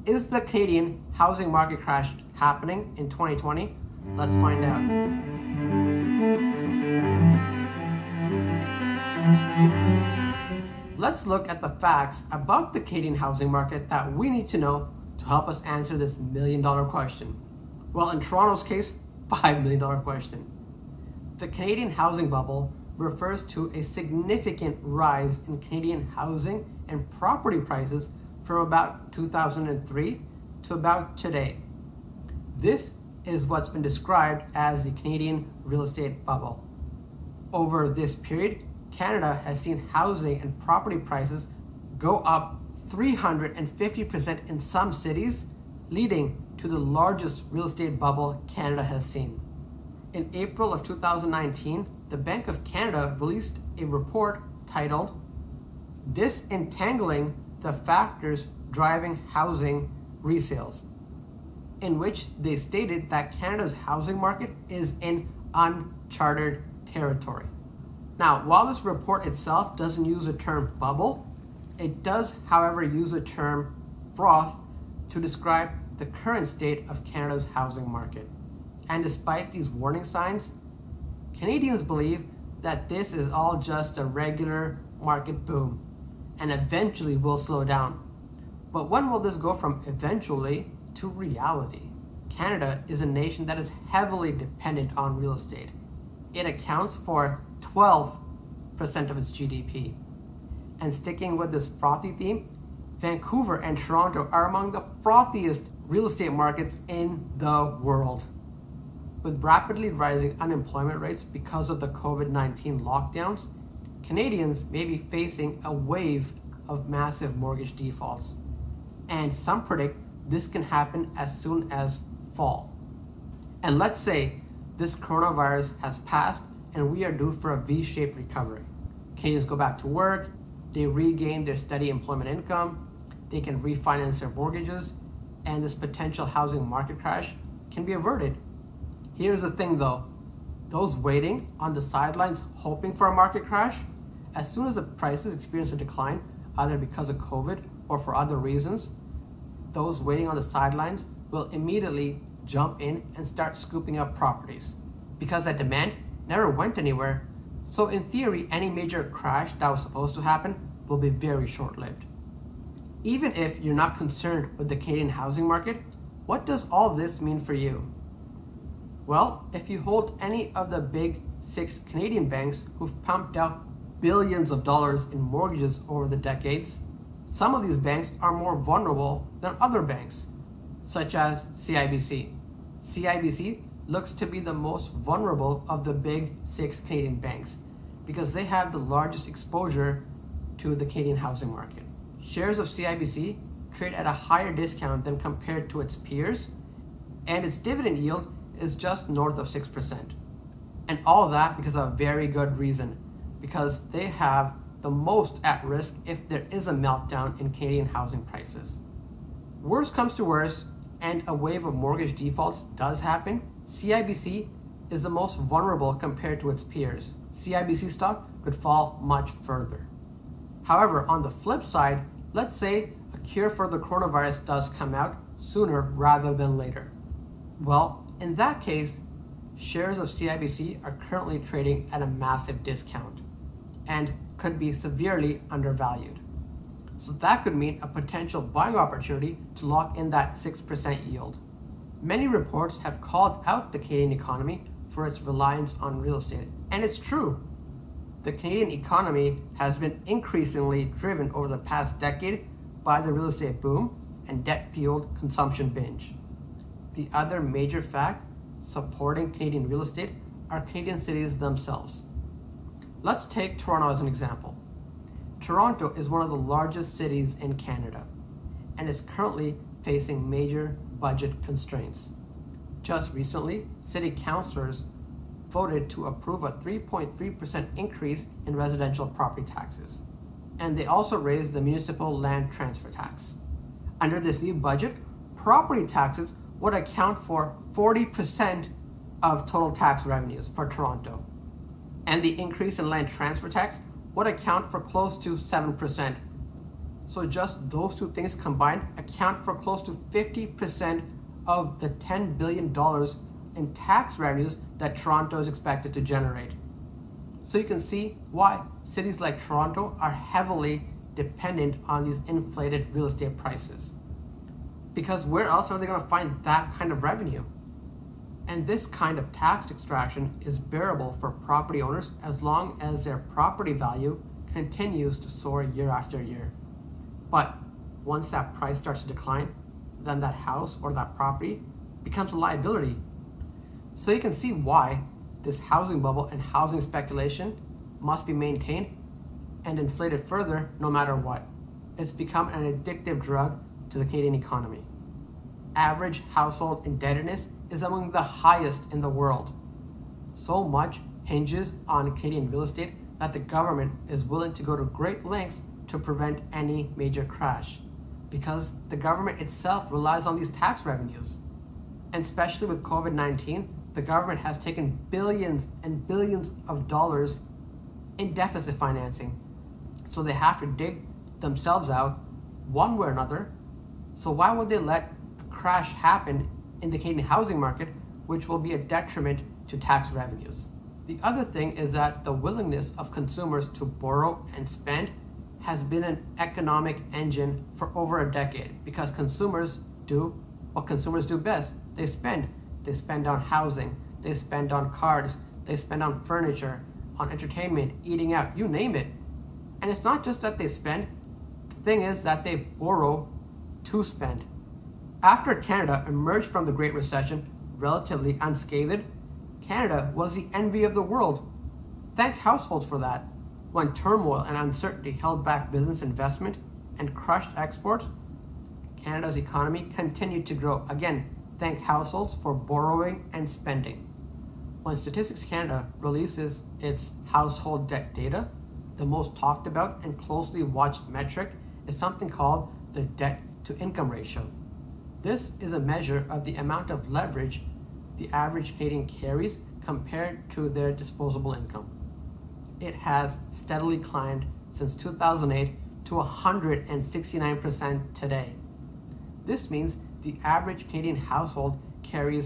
Is the Canadian housing market crash happening in 2020? Let's find out. Let's look at the facts about the Canadian housing market that we need to know to help us answer this $1 million question. Well, in Toronto's case, $5 million question. The Canadian housing bubble refers to a significant rise in Canadian housing and property prices from about 2003 to about today. This is what's been described as the Canadian real estate bubble. Over this period, Canada has seen housing and property prices go up 350% in some cities, leading to the largest real estate bubble Canada has seen. In April of 2019, the Bank of Canada released a report titled Disentangling the Factors Driving Housing Resales, in which they stated that Canada's housing market is in uncharted territory. Now, while this report itself doesn't use the term bubble, it does, however, use the term froth to describe the current state of Canada's housing market. And despite these warning signs, Canadians believe that this is all just a regular market boom and eventually will slow down. But when will this go from eventually to reality? Canada is a nation that is heavily dependent on real estate. It accounts for 12% of its GDP. And sticking with this frothy theme, Vancouver and Toronto are among the frothiest real estate markets in the world. With rapidly rising unemployment rates because of the COVID-19 lockdowns, Canadians may be facing a wave of massive mortgage defaults. And some predict this can happen as soon as fall. And let's say this coronavirus has passed and we are due for a V-shaped recovery. Canadians go back to work, they regain their steady employment income, they can refinance their mortgages, and this potential housing market crash can be averted. Here's the thing though, those waiting on the sidelines hoping for a market crash, as soon as the prices experience a decline, either because of COVID or for other reasons, those waiting on the sidelines will immediately jump in and start scooping up properties because that demand never went anywhere. So in theory, any major crash that was supposed to happen will be very short-lived. Even if you're not concerned with the Canadian housing market, what does all this mean for you? Well, if you hold any of the big 6 Canadian banks who've pumped out billions of dollars in mortgages over the decades, some of these banks are more vulnerable than other banks, such as CIBC. CIBC looks to be the most vulnerable of the big 6 Canadian banks because they have the largest exposure to the Canadian housing market. Shares of CIBC trade at a higher discount than compared to its peers, and its dividend yield is just north of 6%. And all of that because of a very good reason, because they have the most at risk if there is a meltdown in Canadian housing prices. Worst comes to worst, and a wave of mortgage defaults does happen, CIBC is the most vulnerable compared to its peers. CIBC stock could fall much further. However, on the flip side, let's say a cure for the coronavirus does come out sooner rather than later. Well, in that case, shares of CIBC are currently trading at a massive discount and could be severely undervalued. So that could mean a potential buying opportunity to lock in that 6% yield. Many reports have called out the Canadian economy for its reliance on real estate, and it's true. The Canadian economy has been increasingly driven over the past decade by the real estate boom and debt-fueled consumption binge. The other major fact supporting Canadian real estate are Canadian cities themselves. Let's take Toronto as an example. Toronto is one of the largest cities in Canada and is currently facing major budget constraints. Just recently, city councillors voted to approve a 3.3% increase in residential property taxes, and they also raised the municipal land transfer tax. Under this new budget, property taxes would account for 40% of total tax revenues for Toronto, and the increase in land transfer tax would account for close to 7%. So just those two things combined account for close to 50% of the $10 billion in tax revenues that Toronto is expected to generate. So you can see why cities like Toronto are heavily dependent on these inflated real estate prices. Because where else are they going to find that kind of revenue? And this kind of tax extraction is bearable for property owners as long as their property value continues to soar year after year. But once that price starts to decline, then that house or that property becomes a liability. So you can see why this housing bubble and housing speculation must be maintained and inflated further no matter what. It's become an addictive drug to the Canadian economy. Average household indebtedness is among the highest in the world. So much hinges on Canadian real estate that the government is willing to go to great lengths to prevent any major crash, because the government itself relies on these tax revenues. And especially with COVID-19, the government has taken billions and billions of dollars in deficit financing. So they have to dig themselves out one way or another. So why would they let a crash happen in the Canadian housing market, which will be a detriment to tax revenues? The other thing is that the willingness of consumers to borrow and spend has been an economic engine for over a decade, because consumers do what consumers do best. They spend. They spend on housing, they spend on cars, they spend on furniture, on entertainment, eating out, you name it. And it's not just that they spend, the thing is that they borrow to spend. After Canada emerged from the Great Recession relatively unscathed, Canada was the envy of the world. Thank households for that. When turmoil and uncertainty held back business investment and crushed exports, Canada's economy continued to grow. Again, thank households for borrowing and spending. When Statistics Canada releases its household debt data, the most talked about and closely watched metric is something called the debt-to-income ratio. This is a measure of the amount of leverage the average Canadian carries compared to their disposable income. It has steadily climbed since 2008 to 169% today. This means the average Canadian household carries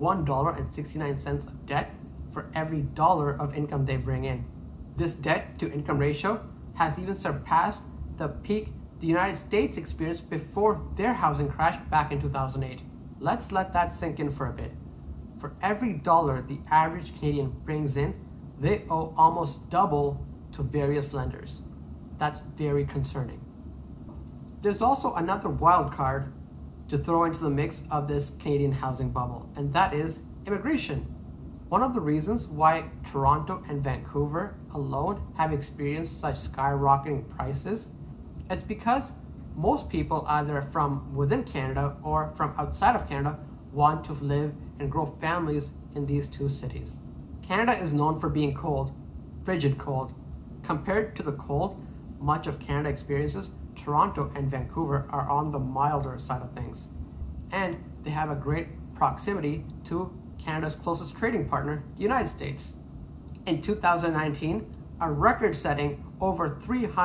$1.69 of debt for every dollar of income they bring in. This debt-to-income ratio has even surpassed the peak the United States experienced before their housing crash back in 2008. Let's let that sink in for a bit. For every dollar the average Canadian brings in, they owe almost double to various lenders. That's very concerning. There's also another wild card to throw into the mix of this Canadian housing bubble, and that is immigration. One of the reasons why Toronto and Vancouver alone have experienced such skyrocketing prices is because most people either from within Canada or from outside of Canada want to live and grow families in these two cities. Canada is known for being cold, frigid cold. Compared to the cold much of Canada experiences, Toronto and Vancouver are on the milder side of things. And they have a great proximity to Canada's closest trading partner, the United States. In 2019, a record-setting over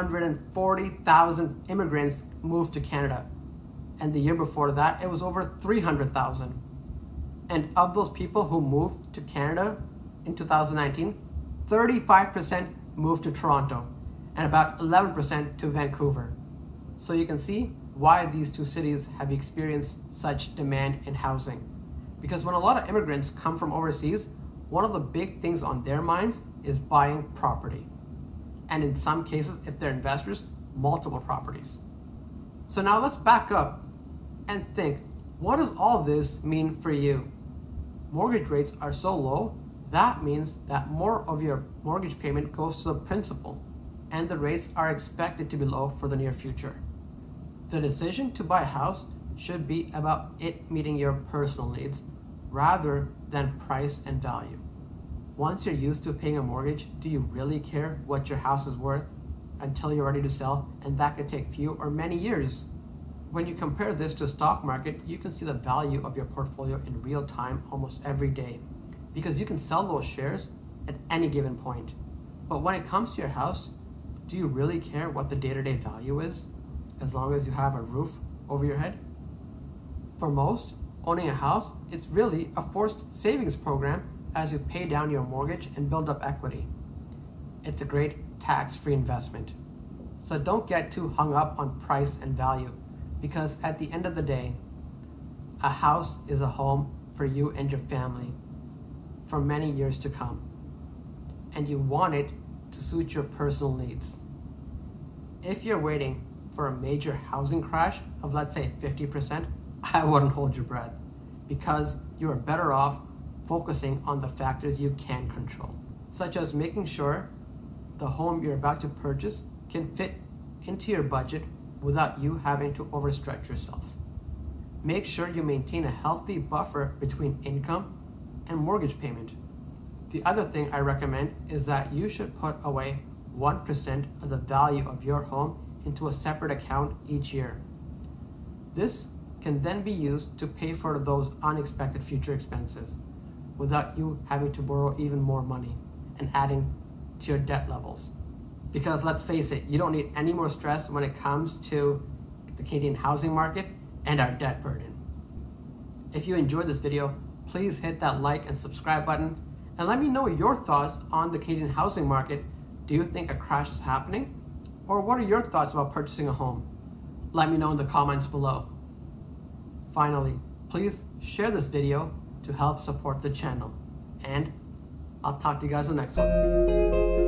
340,000 immigrants moved to Canada. And the year before that, it was over 300,000. And of those people who moved to Canada in 2019, 35% moved to Toronto and about 11% to Vancouver. So you can see why these two cities have experienced such demand in housing. Because when a lot of immigrants come from overseas, one of the big things on their minds is buying property. And in some cases, if they're investors, multiple properties. So now let's back up and think, what does all this mean for you? Mortgage rates are so low, that means that more of your mortgage payment goes to the principal, and the rates are expected to be low for the near future. The decision to buy a house should be about it meeting your personal needs rather than price and value. Once you're used to paying a mortgage, do you really care what your house is worth until you're ready to sell? And that could take few or many years. When you compare this to the stock market, you can see the value of your portfolio in real time almost every day, because you can sell those shares at any given point. But when it comes to your house, do you really care what the day-to-day value is? as long as you have a roof over your head. For most, owning a house is really a forced savings program as you pay down your mortgage and build up equity. It's a great tax-free investment. So don't get too hung up on price and value, because at the end of the day, a house is a home for you and your family for many years to come. And you want it to suit your personal needs. If you're waiting for a major housing crash of, let's say, 50%, I wouldn't hold your breath, because you are better off focusing on the factors you can control, such as making sure the home you're about to purchase can fit into your budget without you having to overstretch yourself. Make sure you maintain a healthy buffer between income and mortgage payment. The other thing I recommend is that you should put away 1% of the value of your home into a separate account each year. This can then be used to pay for those unexpected future expenses without you having to borrow even more money and adding to your debt levels. Because let's face it, you don't need any more stress when it comes to the Canadian housing market and our debt burden. If you enjoyed this video, please hit that like and subscribe button and let me know your thoughts on the Canadian housing market. Do you think a crash is happening? Or what are your thoughts about purchasing a home? Let me know in the comments below. Finally, please share this video to help support the channel. And I'll talk to you guys in the next one.